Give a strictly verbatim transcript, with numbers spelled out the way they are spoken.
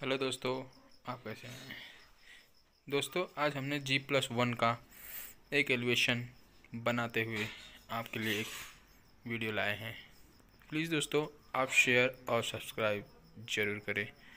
Hello दोस्तों, आप कैसे हैं। दोस्तों, आज हमने जी प्लस वन का एक एलिवेशन बनाते हुए आपके लिए एक वीडियो लाए हैं। प्लीज़ दोस्तों, आप शेयर और सब्सक्राइब ज़रूर करें